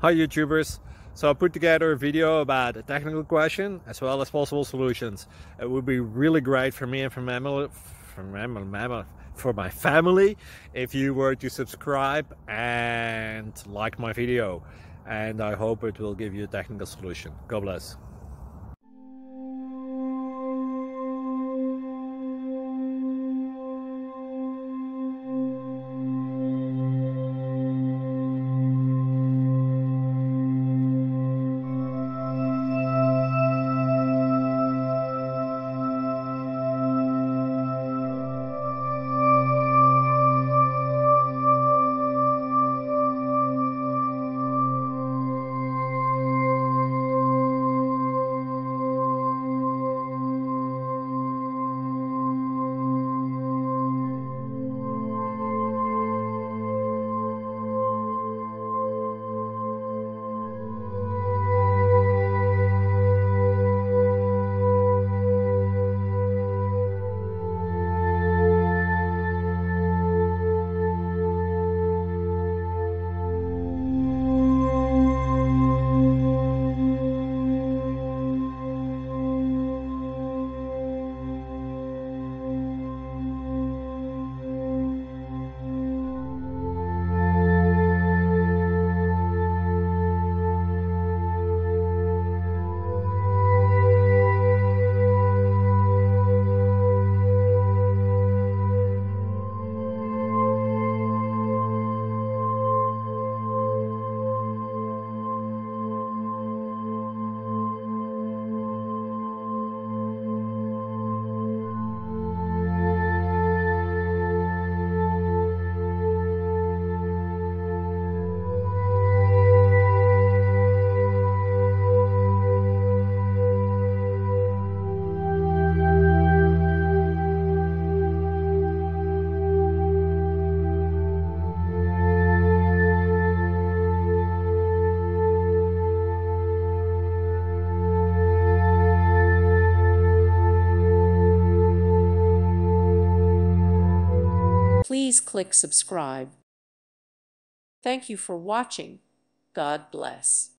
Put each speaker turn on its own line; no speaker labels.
Hi YouTubers! So I put together a video about a technical question as well as possible solutions. It would be really great for me and for my family if you were to subscribe and like my video, and I hope it will give you a technical solution. God bless.
Please click subscribe. Thank you for watching. God bless.